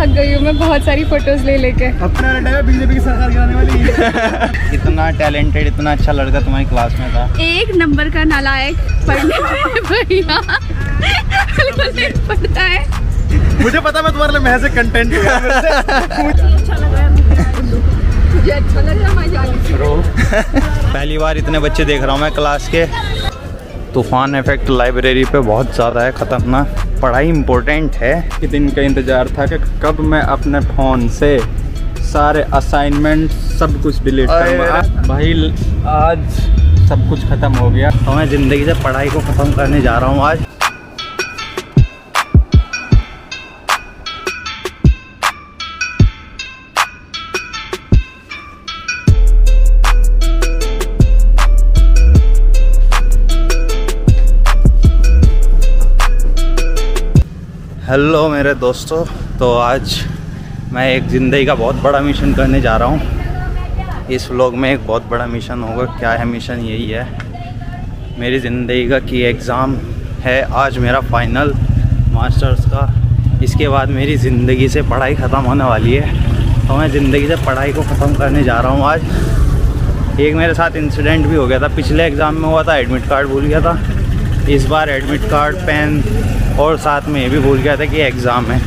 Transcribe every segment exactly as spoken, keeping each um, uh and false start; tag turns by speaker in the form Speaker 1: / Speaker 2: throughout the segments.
Speaker 1: थक गई हूँ मैं बहुत सारी फोटोज ले लेके।
Speaker 2: अपना बीजेपी की सरकार गिराने वाली। इतना टैलेंटेड, इतना अच्छा लड़का तुम्हारी क्लास में था। एक
Speaker 1: नंबर का नालायक पढ़ने में भैया बिल्कुल नहीं पढ़ता है।
Speaker 2: मुझे पता मैं तुम्हारे लिए महज कंटेंट अच्छा लग रहा है, मुझे अच्छा लग रहा है। पहली बार इतने बच्चे देख रहा हूँ मैं क्लास के। तूफान इफेक्ट लाइब्रेरी पे बहुत ज़्यादा है खतरनाक। पढ़ाई इम्पोर्टेंट है। कि दिन का इंतज़ार था कि कब मैं अपने फ़ोन से सारे असाइनमेंट सब कुछ डिलीट करूँगा। भाई आज सब कुछ ख़त्म हो गया तो मैं ज़िंदगी से पढ़ाई को ख़त्म करने जा रहा हूँ आज। हेलो मेरे दोस्तों, तो आज मैं एक ज़िंदगी का बहुत बड़ा मिशन करने जा रहा हूँ। इस व्लॉग में एक बहुत बड़ा मिशन होगा। क्या है मिशन? यही है मेरी ज़िंदगी का कि एग्ज़ाम है आज मेरा फाइनल मास्टर्स का। इसके बाद मेरी ज़िंदगी से पढ़ाई ख़त्म होने वाली है, तो मैं ज़िंदगी से पढ़ाई को ख़त्म करने जा रहा हूँ आज। एक मेरे साथ इंसिडेंट भी हो गया था, पिछले एग्ज़ाम में हुआ था, एडमिट कार्ड भूल गया था। इस बार एडमिट कार्ड, पेन और साथ में ये भी भूल गया था कि एग्ज़ाम है।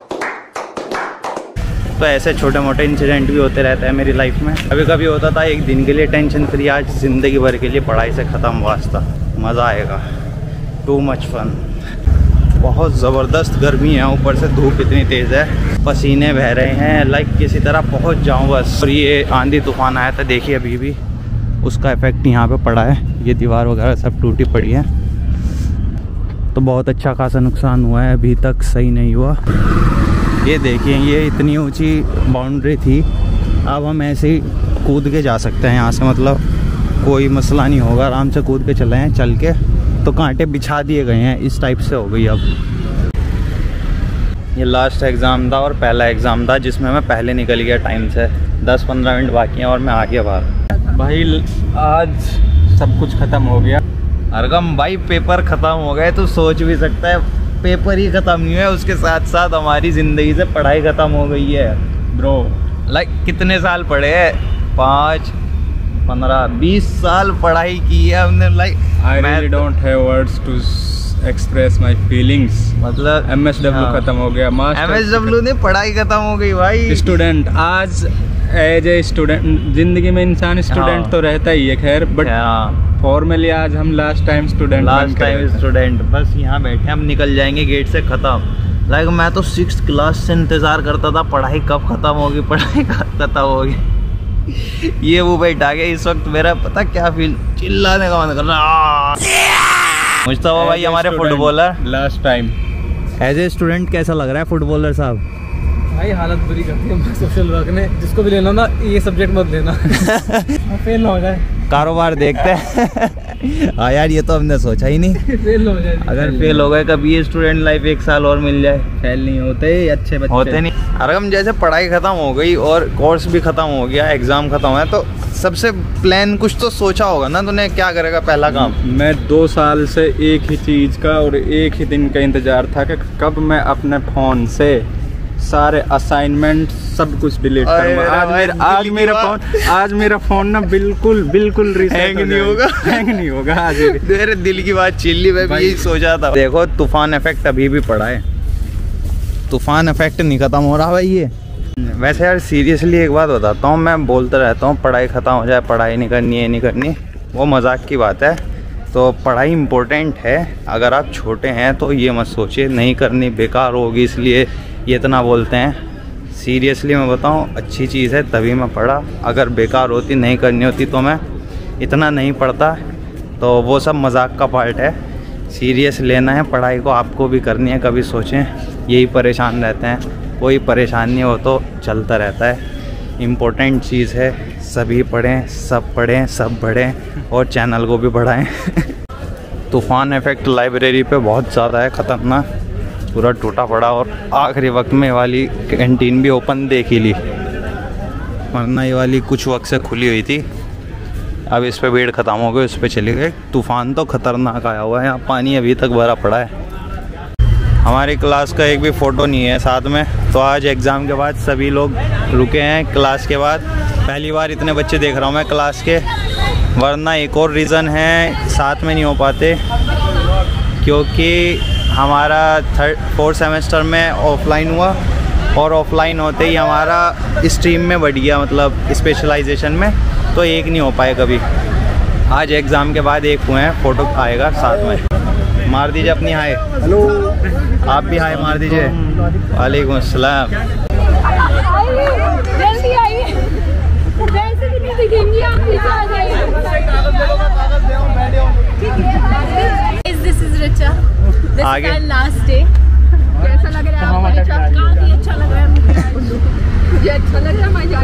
Speaker 2: तो ऐसे छोटे मोटे इंसिडेंट भी होते रहते हैं मेरी लाइफ में। कभी कभी होता था एक दिन के लिए टेंशन फ्री, आज ज़िंदगी भर के लिए पढ़ाई से ख़त्म वास्ता। मज़ा आएगा, टू मच फन। बहुत ज़बरदस्त गर्मी है, ऊपर से धूप इतनी तेज़ है, पसीने बह रहे हैं। लाइक किसी तरह पहुंच जाऊं बस। और ये आंधी तूफान आया था, देखिए अभी भी उसका इफ़ेक्ट यहाँ पे पड़ा है। ये दीवार वगैरह सब टूटी पड़ी है, तो बहुत अच्छा खासा नुकसान हुआ है। अभी तक सही नहीं हुआ। ये देखिए, ये इतनी ऊंची बाउंड्री थी, अब हम ऐसे ही कूद के जा सकते हैं यहाँ से, मतलब कोई मसला नहीं होगा। आराम से कूद के चले हैं चल के। तो कांटे बिछा दिए गए हैं, इस टाइप से हो गई अब। ये लास्ट एग्ज़ाम था और पहला एग्ज़ाम था जिसमें मैं पहले निकल गया टाइम से। दस पंद्रह मिनट बाकी हैं और मैं आ गया बाहर। भाई आज सब कुछ ख़त्म हो गया। अरगम भाई पेपर ख़त्म हो गए तो सोच भी सकता है, पेपर ही ख़त्म नहीं हुआ, उसके साथ साथ हमारी ज़िंदगी से पढ़ाई ख़त्म हो गई है ब्रो। लाइक कितने साल पढ़े हैं? पाँच पंद्रह बीस साल पढ़ाई की है हमने। Like
Speaker 3: I really don't have words to express my feelings.
Speaker 2: मतलब
Speaker 3: एम एस डब्ल्यू खत्म हो गया,
Speaker 2: एम एस डब्ल्यू ने पढ़ाई ख़त्म हो गई भाई।
Speaker 3: स्टूडेंट आज एज ए स्टूडेंट, जिंदगी में इंसान स्टूडेंट हाँ। तो रहता ही है खैर, बट फॉर्मली आज हम last time student
Speaker 2: last time student बस यहाँ बैठे, हम निकल जाएंगे गेट से ख़त्म। लाइक मैं तो सिक्स क्लास से इंतज़ार करता था पढ़ाई कब ख़त्म होगी, पढ़ाई कब ख़त्म होगी। ये वो बैठा गया इस वक्त मेरा पता क्या फील, चिल्लाने का मन कर रहा। मुश्ताबा भाई हमारे footballer
Speaker 3: last time.
Speaker 2: As a student कैसा लग रहा है फुटबॉलर साहब?
Speaker 4: भाई हालत बुरी करती है सोशल वर्क ने। जिसको भी लेना ना ये सब्जेक्ट मत लेना फेल ना हो जाए।
Speaker 2: कारोबार देखते हैं। हाँ यार, ये तो हमने सोचा ही नहीं।
Speaker 4: फेल हो जाए,
Speaker 2: अगर फेल हो गए कभी ये स्टूडेंट लाइफ एक साल और मिल जाए।
Speaker 4: फेल नहीं होते, अच्छे बच्चे
Speaker 2: होते नहीं। अगर हम जैसे पढ़ाई ख़त्म हो गई और कोर्स भी ख़त्म हो गया, एग्ज़ाम ख़त्म हुआ, तो सबसे प्लान कुछ तो सोचा होगा ना तूने, क्या करेगा पहला काम?
Speaker 3: मैं दो साल से एक ही चीज़ का और एक ही दिन का इंतज़ार था कि कब मैं अपने फ़ोन से सारे असाइनमेंट सब कुछ डिलीट करूँगा। आज मेरा आज मेरा फोन आज मेरा फोन ना बिल्कुल बिल्कुल
Speaker 2: हैंग नहीं होगा
Speaker 3: हैंग नहीं होगा आज
Speaker 2: मेरे दिल की बात चिल्ली, मैं भी यही सोचा था। देखो तूफान इफेक्ट अभी भी पड़ा है, तूफान इफेक्ट नहीं ख़त्म हो रहा भाई ये। वैसे यार सीरियसली एक बात बताता हूँ, मैं बोलता रहता हूँ पढ़ाई ख़त्म हो जाए, पढ़ाई नहीं करनी है नहीं करनी, वो मजाक की बात है। तो पढ़ाई इम्पोर्टेंट है। अगर आप छोटे हैं तो ये मत सोचिए नहीं करनी बेकार होगी इसलिए ये इतना बोलते हैं। सीरियसली मैं बताऊँ अच्छी चीज़ है, तभी मैं पढ़ा। अगर बेकार होती, नहीं करनी होती तो मैं इतना नहीं पढ़ता। तो वो सब मजाक का पार्ट है, सीरियस लेना है पढ़ाई को, आपको भी करनी है। कभी सोचें यही परेशान रहते हैं, कोई परेशान नहीं हो तो चलता रहता है। इम्पोर्टेंट चीज़ है, सभी पढ़ें, सब पढ़ें, सब बढ़ें और चैनल को भी बढ़ाएं। तूफान इफेक्ट लाइब्रेरी पे बहुत ज़्यादा है ख़तरनाक, पूरा टूटा पड़ा। और आखिरी वक्त में वाली कैंटीन भी ओपन देख ही ली, वरना ये वाली कुछ वक्त से खुली हुई थी। अब इस पे भीड़ ख़त्म हो गई, उस पर चले गए। तूफ़ान तो ख़तरनाक आया हुआ है, यहाँ पानी अभी तक भरा पड़ा है। हमारी क्लास का एक भी फ़ोटो नहीं है साथ में। तो आज एग्ज़ाम के बाद सभी लोग रुके हैं क्लास के बाद। पहली बार इतने बच्चे देख रहा हूँ मैं क्लास के, वरना एक और रीज़न है साथ में नहीं हो पाते, क्योंकि हमारा थर्ड फोर्थ सेमेस्टर में ऑफलाइन हुआ और ऑफलाइन होते ही हमारा स्ट्रीम में बढ़ गया, मतलब स्पेशलाइजेशन में, तो एक नहीं हो पाए कभी। आज एग्ज़ाम के बाद एक हुए हैं, फ़ोटो आएगा साथ में। मार दीजिए अपनी हाय। हेलो, आप भी हाय मार दीजिए। वालेकुम अस्सलाम।
Speaker 1: जल्दी आइए, वैसे भी नहीं दिखेंगी आप, पीछे आ जाइए। This is Richa. This is
Speaker 2: आगे।
Speaker 1: our last day. कैसा लग रहा है आपको रिचा? काफी अच्छा लग रहा है मुझे। मुझे अच्छा लग रहा है मैं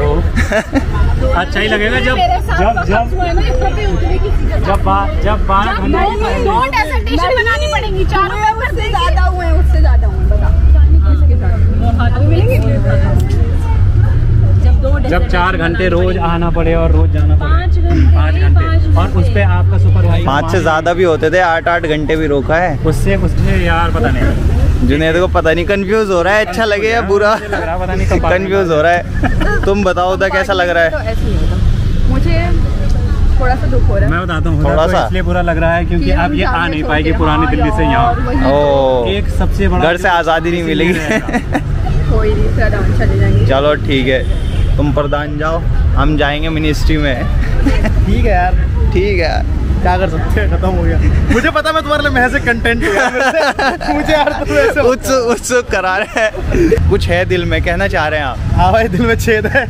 Speaker 1: जाने।
Speaker 4: अच्छा ही लगेगा जब
Speaker 1: मेरे साथ
Speaker 4: जब जब
Speaker 1: हुआ है ना, यहाँ पे उतने की चीज़ें।
Speaker 4: जब बात जब बात
Speaker 1: जब
Speaker 4: होने
Speaker 1: नोट एसेंटेशन बनानी पड़ेगी, चारों पेपर से ज़्यादा हुए हैं, उससे ज़्यादा हुए हैं, बता किसके साथ अभी मिलेंगे। जब दो
Speaker 4: जब चार घंटे रोज आना पड़े और रोज जाना पड़े,
Speaker 1: पाँच घंटे
Speaker 4: पाँच घंटे और उस पे आपका सुपरवाइजर
Speaker 2: पाँच से ज़्यादा भी होते थे, आठ आठ घंटे भी रोका है।
Speaker 4: उससे उससे यार पता नहीं
Speaker 2: जुनैद को पता नहीं कंफ्यूज हो रहा है अच्छा लगे या बुरा,
Speaker 4: मुझे लग रहा है पता नहीं कब
Speaker 2: कंफ्यूज हो रहा है। तुम बताओ था कैसा लग रहा है?
Speaker 1: तो ऐसे ही होगा, मुझे थोड़ा सा दुख हो रहा है।
Speaker 4: मैं बताता हूँ,
Speaker 2: थोड़ा
Speaker 4: थोड़ा
Speaker 2: सा
Speaker 4: इसलिए बुरा लग रहा है क्योंकि
Speaker 1: कि
Speaker 4: अब ये
Speaker 1: हम
Speaker 4: आ
Speaker 1: सामने
Speaker 4: नहीं
Speaker 1: छोड़
Speaker 4: पाएगी
Speaker 1: के,
Speaker 4: पुरानी
Speaker 1: हाँ
Speaker 4: दिल्ली से
Speaker 1: यार,
Speaker 4: यहाँ।
Speaker 1: वही
Speaker 2: ओ,
Speaker 4: एक सबसे बड़ा
Speaker 2: घर से आज़ादी नहीं मिलेगी।
Speaker 1: कोई नहीं, प्रधान चले जाएंगे।
Speaker 2: चलो ठीक है, तुम प्रधान जाओ, हम जाएंगे मिनिस्ट्री में।
Speaker 4: ठीक है यार,
Speaker 2: ठीक है,
Speaker 4: क्या कर सकते हैं, खत्म हो गया। मुझे पता मैं तुम्हारे लिए महज से कंटेंट हूँ यार। मुझे यार तुम ऐसे
Speaker 2: उत्सुक उत्सुक करा रहे हैं। कुछ है दिल में, कहना चाह रहे हैं आप?
Speaker 4: हाँ भाई, दिल में छेद है।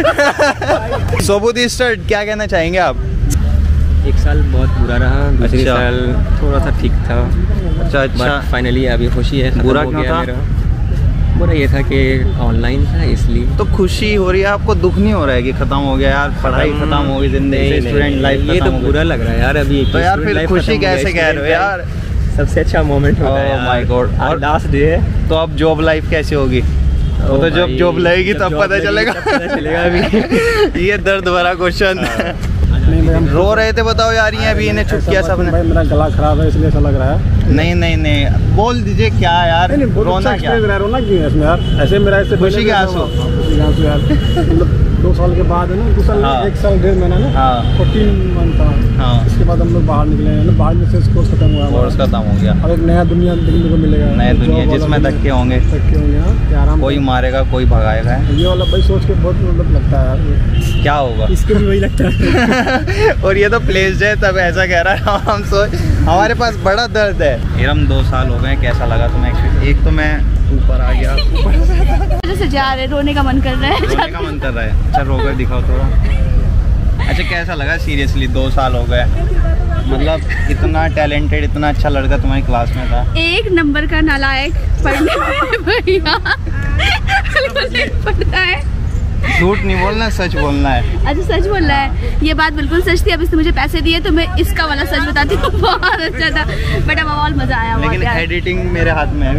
Speaker 2: सोबुद स्टर्ट क्या कहना चाहेंगे आप?
Speaker 5: एक साल बहुत बुरा रहा, दूसरे
Speaker 2: अच्छा।
Speaker 5: साल थोड़ा सा ठीक था,
Speaker 2: अच्छा अच्छा।
Speaker 5: बट फाइनली अभी खुशी है, खत्म
Speaker 2: बुरा
Speaker 5: हो
Speaker 2: क्यों
Speaker 5: गया
Speaker 2: था?
Speaker 5: मेरा। बुरा ये था कि ऑनलाइन था इसलिए।
Speaker 2: तो खुशी हो रही है आपको, दुख नहीं हो रहा है कि खत्म हो गया यार, पढ़ाई खत्म हो गई, जिंदगी
Speaker 5: नहीं,
Speaker 2: से
Speaker 5: नहीं,
Speaker 2: स्टूडेंट लाइफ
Speaker 5: ये तो बुरा लग रहा है यार अभी।
Speaker 2: तो यार फिर खुशी कैसे कह रहे हो यार?
Speaker 5: सबसे अच्छा मोमेंट होता है
Speaker 2: Oh my God।
Speaker 5: और
Speaker 2: और-
Speaker 5: लास्ट डे है।
Speaker 2: तो अब जॉब लाइफ कैसी होगी? वो तो जब जॉब लगेगी तब पता चलेगा।
Speaker 5: पता चलेगा अभी।
Speaker 2: ये दर्द भरा क्वेश्चन।
Speaker 4: नहीं भाई, हम
Speaker 2: रो रहे थे बताओ यार, ये अभी इन्हें चुप किया सबने।
Speaker 4: भाई मेरा गला खराब है इसलिए ऐसा लग रहा है।
Speaker 2: नहीं नहीं नहीं, बोल दीजिए क्या यार,
Speaker 4: नहीं, नहीं, बहुत
Speaker 2: रोना
Speaker 4: अच्छा
Speaker 2: क्या?
Speaker 4: experience रहा है। रोना क्यों है इसमें यार? ऐसे मेरा ऐसे
Speaker 2: खुशी
Speaker 4: पहले
Speaker 2: के
Speaker 4: भी
Speaker 2: आंसू।
Speaker 4: ऐसा हुआ। खुशी के आंसू यार। मतलब दो साल के बाद है ना, दो साल
Speaker 2: हाँ।
Speaker 4: एक साल डेढ़ महीना ना,
Speaker 2: हाँ
Speaker 4: फोर्टीन मंथ था।
Speaker 2: हाँ,
Speaker 4: इसके बाद हम लोग बाहर निकले हैं ना, बाहर में से कोर्स खत्म हुआ हमारा।
Speaker 2: कोर्स खत्म हो गया,
Speaker 4: अब एक नया दुनिया देखने को मिलेगा,
Speaker 2: नए दुनिया
Speaker 4: जॉब वाला
Speaker 2: जिसमें
Speaker 4: दुनिया।
Speaker 2: धक्के होंगे,
Speaker 4: धक्के होंगे हाँ, कि आराम
Speaker 2: कोई
Speaker 4: से।
Speaker 2: मारेगा कोई भगाएगा।
Speaker 4: ये वाला भाई सोच के बहुत मतलब लगता है यार।
Speaker 2: क्या होगा?
Speaker 4: इसको भी वही लगता है।
Speaker 2: और ये तो प्लेस्ड है तब ऐसा कह रहा है। हम सोच, हमारे पास बड़ा दर्द है। इरम दो साल हो गए, कैसा लगा तुम्हें? एक तो मैं ऊपर आ गया,
Speaker 1: वजह से जा रहे, रोने का मन कर रहा है।
Speaker 2: रोने का मन कर रहा है। अच्छा रो कर दिखाओ थोड़ा। अच्छा कैसा लगा सीरियसली? दो साल हो गए, मतलब इतना टैलेंटेड, इतना अच्छा लड़का तुम्हारी क्लास में था।
Speaker 1: एक नंबर का नालायक पढ़ने में भैया बिल्कुल नहीं पढ़ता है।
Speaker 2: झूठ नहीं बोलना, सच बोलना है।
Speaker 1: अच्छा सच बोल रहा है, ये बात बिल्कुल सच थी। अब इसने मुझे पैसे दिए तो मैं इसका वाला सच बताती हूँ। बहुत अच्छा था बट अब बहुत मजा आया। बहुत
Speaker 2: लेकिन
Speaker 1: यार।
Speaker 2: एडिटिंग मेरे हाथ में है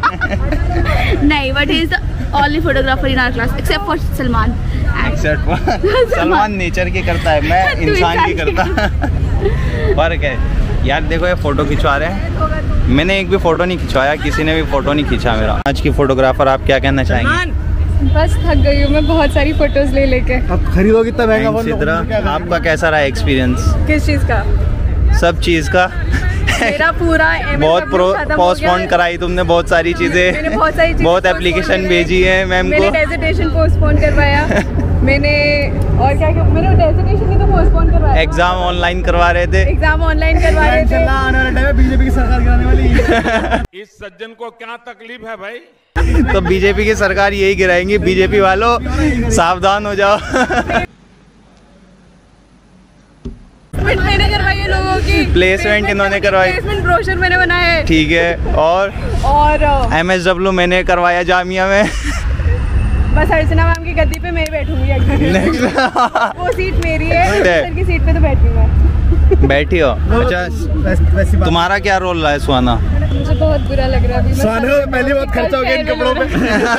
Speaker 2: अभी।
Speaker 1: नहीं, but he is the only photographer in our class except for Salman.
Speaker 2: Except Salman nature की करता है, मैं
Speaker 1: तू
Speaker 2: इंसान की
Speaker 1: इंसान
Speaker 2: करता। फर्क है यार। देखो ये फोटो खिंचवा रहे हैं, मैंने एक भी फोटो नहीं खिंचवाया, किसी ने भी फोटो नहीं खींचा मेरा। आज की फोटोग्राफर आप क्या कहना चाहेंगे?
Speaker 6: बस थक गई हूँ मैं बहुत सारी फोटोज ले लेके।
Speaker 4: अब खरीदोगे कितना महंगा फोन?
Speaker 2: सिद्रा, आपका कैसा रहा एक्सपीरियंस?
Speaker 6: किस चीज का?
Speaker 2: सब चीज का।
Speaker 6: मेरा पूरा
Speaker 2: बहुत पोस्टपोन कराई तुमने, बहुत सारी चीजें,
Speaker 6: मैंने बहुत सारी चीजें
Speaker 2: बहुत
Speaker 6: postpone
Speaker 2: एप्लीकेशन
Speaker 6: मैंने-
Speaker 2: भेजी है मैम
Speaker 6: मैंने
Speaker 2: को।
Speaker 6: डेजिटेशन पोस्टपोन करवाया। मैंने और क्या क्या मैंने डेजिटेशन ही तो पोस्टपोन करवाया।
Speaker 2: एग्जाम ऑनलाइन करवा रहे थे।
Speaker 6: एग्जाम ऑनलाइन करवा रहे थे।
Speaker 4: आने वाले टाइम में बीजेपी की सरकार गिराने वाली है।
Speaker 7: इस सज्जन को क्या तकलीफ है भाई?
Speaker 2: तो बीजेपी की सरकार यही गिराएंगी। बीजेपी वालों सावधान हो जाओ।
Speaker 6: मैंने करवाई है लोगों की
Speaker 2: प्लेसमेंट इन्होंने करवाई।
Speaker 6: प्लेसमेंट ब्रोशर मैंने बनाया है।
Speaker 2: ठीक है, और
Speaker 6: और
Speaker 2: एम एस डब्ल्यू मैंने करवाया जामिया में।
Speaker 6: बस अर्चना मैम की गद्दी पे मैं ही बैठूंगी अगली।
Speaker 2: Next।
Speaker 6: वो सीट मेरी है,
Speaker 2: है।
Speaker 6: सर की सीट पे तो बैठी हूँ मैं।
Speaker 2: बैठी हो? अच्छा तुम्हारा क्या रोल रहा है सुहाना?
Speaker 6: मुझे बहुत बुरा लग रहा है अभी।
Speaker 4: सुहाने को पहली बात खर्चा हो गया इन कपड़ों पे।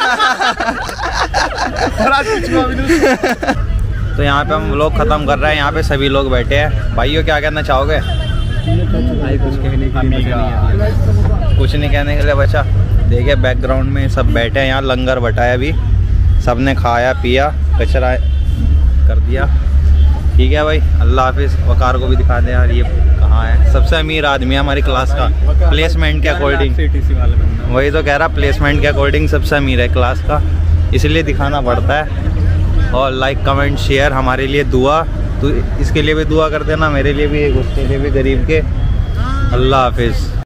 Speaker 4: और आज कुछ हुआ भी नहीं।
Speaker 2: तो यहाँ पे हम लोग ख़त्म कर रहे हैं, यहाँ पे सभी लोग बैठे हैं। भाइयों क्या कहना चाहोगे?
Speaker 5: भाई कुछ कहने के लिए बचा नहीं है।
Speaker 2: कुछ नहीं कहने के लिए बचा। देखिए बैकग्राउंड में सब बैठे हैं, यहाँ लंगर बटाया अभी, सबने खाया पिया कचरा कर दिया। ठीक है भाई, अल्लाह हाफिज़। वकार को भी दिखा दे यार, ये कहाँ है, सबसे अमीर आदमी है हमारी क्लास का प्लेसमेंट के अकॉर्डिंग। वही तो कह रहा, प्लेसमेंट के अकॉर्डिंग सबसे अमीर है क्लास का, इसलिए दिखाना पड़ता है। और लाइक कमेंट शेयर, हमारे लिए दुआ, तो इसके लिए भी दुआ कर देना, मेरे लिए भी, उसके लिए भी, गरीब के। अल्लाह हाफिज़।